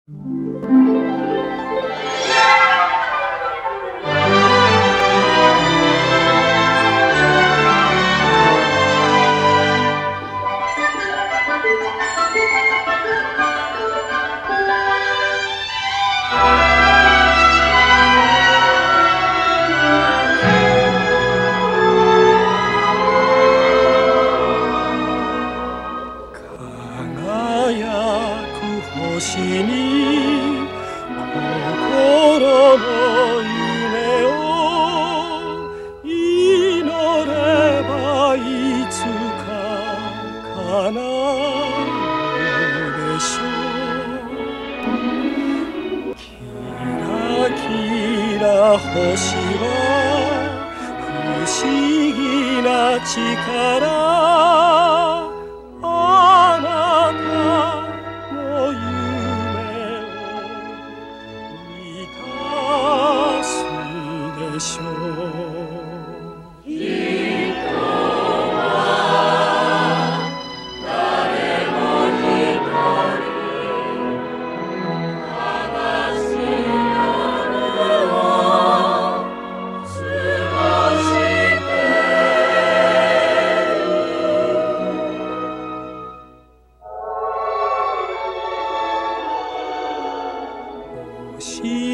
星に心の夢を祈ればいつか叶うでしょう。キラキラ星は不思議な力、あなたの夢を満たすでしょう。人は誰も一人悲しい夜を過ごしている。